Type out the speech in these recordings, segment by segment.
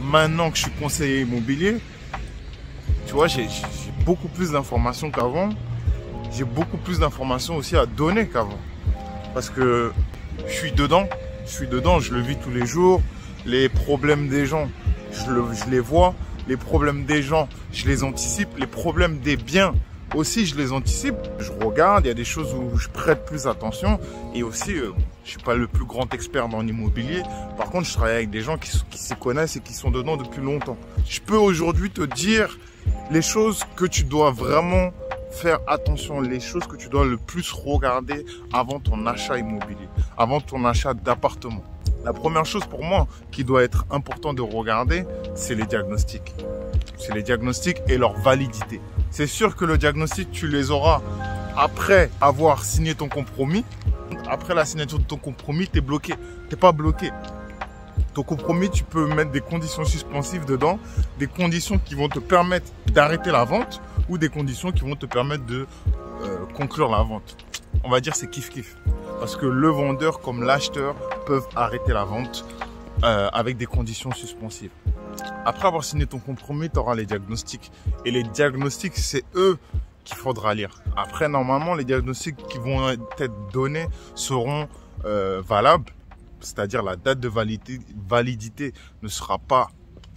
maintenant que je suis conseiller immobilier, tu vois, j'ai beaucoup plus d'informations qu'avant. J'ai beaucoup plus d'informations aussi à donner qu'avant. Parce que je suis dedans, je le vis tous les jours. Les problèmes des gens, je les vois. Les problèmes des gens, je les anticipe. Les problèmes des biens aussi, je les anticipe. Je regarde, il y a des choses où je prête plus attention. Et aussi, je ne suis pas le plus grand expert dans l'immobilier. Par contre, je travaille avec des gens qui s'y connaissent et qui sont dedans depuis longtemps. Je peux aujourd'hui te dire les choses que tu dois vraiment faire attention, les choses que tu dois le plus regarder avant ton achat immobilier, avant ton achat d'appartement. La première chose pour moi qui doit être important de regarder, c'est les diagnostics. C'est les diagnostics et leur validité. C'est sûr que le diagnostic, tu les auras après avoir signé ton compromis. Après la signature de ton compromis, tu es bloqué. Tu n'es pas bloqué. Ton compromis, tu peux mettre des conditions suspensives dedans, des conditions qui vont te permettre d'arrêter la vente ou des conditions qui vont te permettre de conclure la vente. On va dire c'est kiff-kiff. Parce que le vendeur comme l'acheteur peuvent arrêter la vente avec des conditions suspensives. Après avoir signé ton compromis, tu auras les diagnostics. Et les diagnostics, c'est eux qu'il faudra lire. Après, normalement, les diagnostics qui vont être donnés seront valables. C'est-à-dire la date de validité ne sera pas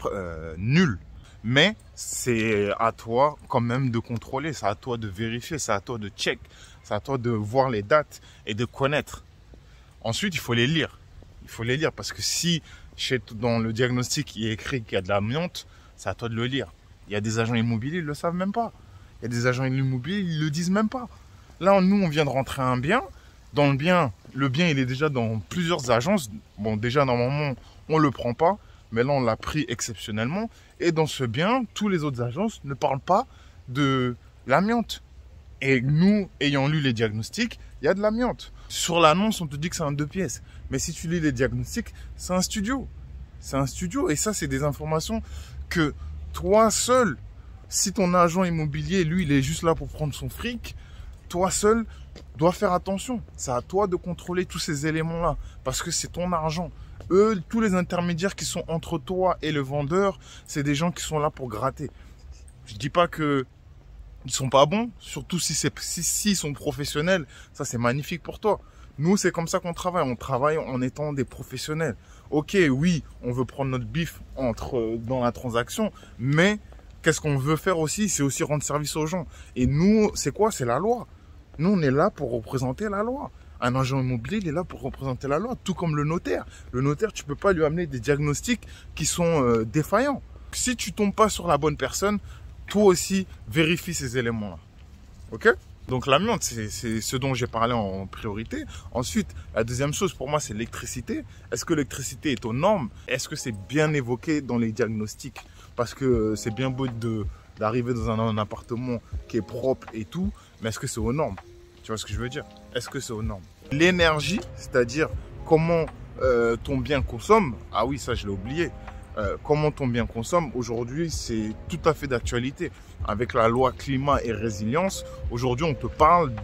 nulle. Mais c'est à toi quand même de contrôler, c'est à toi de vérifier, c'est à toi de check, c'est à toi de voir les dates et de connaître. Ensuite, il faut les lire. Il faut les lire parce que si dans le diagnostic il est écrit qu'il y a de l'amiante, c'est à toi de le lire. Il y a des agents immobiliers, ils ne le savent même pas. Il y a des agents immobiliers, ils ne le disent même pas. Là, nous, on vient de rentrer un bien. Dans le bien il est déjà dans plusieurs agences. Bon, déjà, normalement, on ne le prend pas. Mais là, on l'a pris exceptionnellement. Et dans ce bien, tous les autres agences ne parlent pas de l'amiante. Et nous, ayant lu les diagnostics, il y a de l'amiante. Sur l'annonce, on te dit que c'est un 2 pièces. Mais si tu lis les diagnostics, c'est un studio. C'est un studio. Et ça, c'est des informations que toi seul, si ton agent immobilier, lui, il est juste là pour prendre son fric, toi seul, dois faire attention. C'est à toi de contrôler tous ces éléments-là. Parce que c'est ton argent. Eux, tous les intermédiaires qui sont entre toi et le vendeur, c'est des gens qui sont là pour gratter. Je dis pas que ils sont pas bons, surtout s'ils sont professionnels. Ça, c'est magnifique pour toi. Nous, c'est comme ça qu'on travaille. On travaille en étant des professionnels. Ok, oui, on veut prendre notre bif dans la transaction, mais qu'est-ce qu'on veut faire aussi? C'est aussi rendre service aux gens. Et nous, c'est quoi? C'est la loi. Nous, on est là pour représenter la loi. Un agent immobilier, il est là pour représenter la loi, tout comme le notaire. Le notaire, tu peux pas lui amener des diagnostics qui sont défaillants. Si tu tombes pas sur la bonne personne, toi aussi, vérifie ces éléments-là. Ok? Donc l'amiante, c'est ce dont j'ai parlé en priorité. Ensuite, la deuxième chose pour moi, c'est l'électricité. Est-ce que l'électricité est aux normes? Est-ce que c'est bien évoqué dans les diagnostics? Parce que c'est bien beau d'arriver dans un appartement qui est propre et tout, mais est-ce que c'est aux normes? Tu vois ce que je veux dire? Est-ce que c'est aux normes? L'énergie, c'est-à-dire comment ton bien consomme. Ah oui, ça je l'ai oublié. Comment ton bien consomme, aujourd'hui, c'est tout à fait d'actualité. Avec la loi climat et résilience, aujourd'hui, on te parle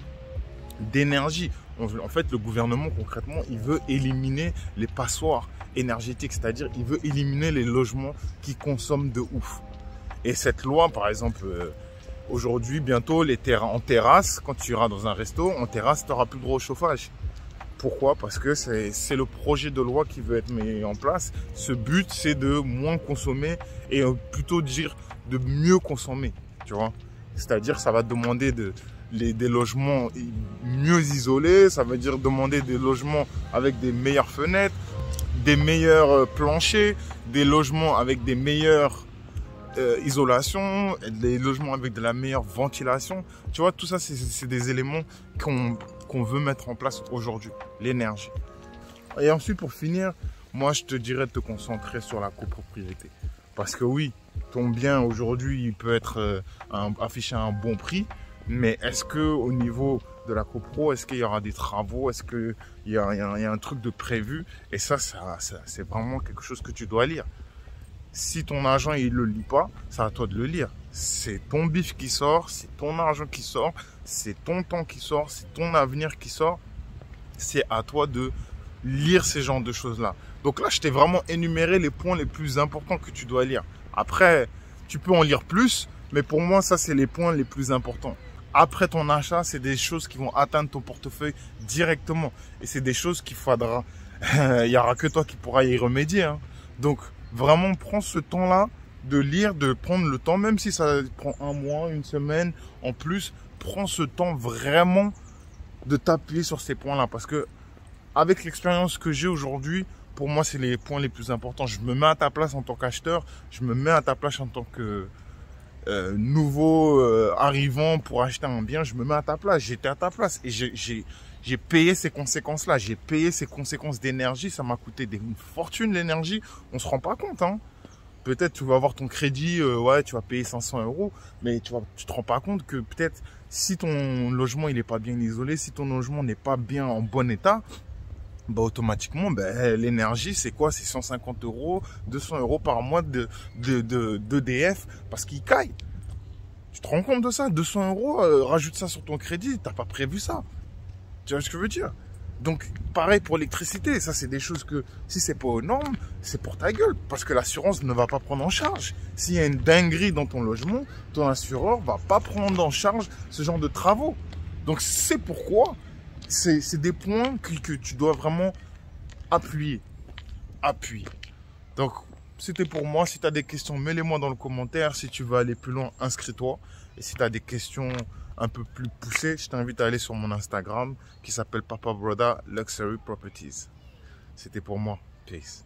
d'énergie. En fait, le gouvernement, concrètement, il veut éliminer les passoires énergétiques, c'est-à-dire il veut éliminer les logements qui consomment de ouf. Et cette loi, par exemple, aujourd'hui, bientôt, en terrasse, quand tu iras dans un resto, en terrasse, tu n'auras plus le droit au chauffage. Pourquoi? Parce que c'est le projet de loi qui veut être mis en place. Ce but, c'est de moins consommer et plutôt dire de mieux consommer, tu vois. C'est-à-dire, ça va demander des logements mieux isolés, ça veut dire demander des logements avec des meilleures fenêtres, des meilleurs planchers, des logements avec des meilleures isolation, des logements avec de la meilleure ventilation. Tu vois, tout ça, c'est des éléments qu'on veut mettre en place aujourd'hui, l'énergie. Et ensuite, pour finir, moi, je te dirais de te concentrer sur la copropriété. Parce que oui, ton bien aujourd'hui, il peut être affiché à un bon prix, mais est-ce que au niveau de la copro, est-ce qu'il y aura des travaux, est-ce qu'il y a un truc de prévu? Et ça c'est vraiment quelque chose que tu dois lire. Si ton agent il le lit pas, c'est à toi de le lire. C'est ton bif qui sort, c'est ton argent qui sort, c'est ton temps qui sort, c'est ton avenir qui sort. C'est à toi de lire ces genres de choses-là. Donc là, je t'ai vraiment énuméré les points les plus importants que tu dois lire. Après, tu peux en lire plus, mais pour moi, ça, c'est les points les plus importants. Après ton achat, c'est des choses qui vont atteindre ton portefeuille directement. Et c'est des choses qu'il faudra... Il n'y aura que toi qui pourras y remédier. Hein. Donc, vraiment, prends ce temps-là de lire, de prendre le temps, même si ça prend un mois, une semaine en plus, prends ce temps vraiment de t'appuyer sur ces points-là. Parce que avec l'expérience que j'ai aujourd'hui, pour moi, c'est les points les plus importants. Je me mets à ta place en tant qu'acheteur, je me mets à ta place en tant que nouveau arrivant pour acheter un bien, je me mets à ta place. J'étais à ta place et j'ai payé ces conséquences-là. J'ai payé ces conséquences d'énergie. Ça m'a coûté une fortune l'énergie. On se rend pas compte, hein. Peut-être tu vas avoir ton crédit, ouais, tu vas payer 500 €, mais tu te rends pas compte que peut-être si ton logement il est pas bien isolé, si ton logement n'est pas bien en bon état, bah automatiquement, l'énergie, c'est quoi? C'est 150 €, 200 € par mois d'EDF parce qu'il caille. Tu te rends compte de ça? 200 €, rajoute ça sur ton crédit, t'as pas prévu ça. Tu vois ce que je veux dire? Donc, pareil pour l'électricité. Ça, c'est des choses que, si c'est pas aux normes, c'est pour ta gueule. Parce que l'assurance ne va pas prendre en charge. S'il y a une dinguerie dans ton logement, ton assureur va pas prendre en charge ce genre de travaux. Donc, c'est pourquoi c'est des points que tu dois vraiment appuyer. Appuyer. Donc, c'était pour moi. Si tu as des questions, mets-les-moi dans le commentaire. Si tu veux aller plus loin, inscris-toi. Et si tu as des questions un peu plus poussées, je t'invite à aller sur mon Instagram qui s'appelle Papa Broda Luxury Properties. C'était pour moi. Peace.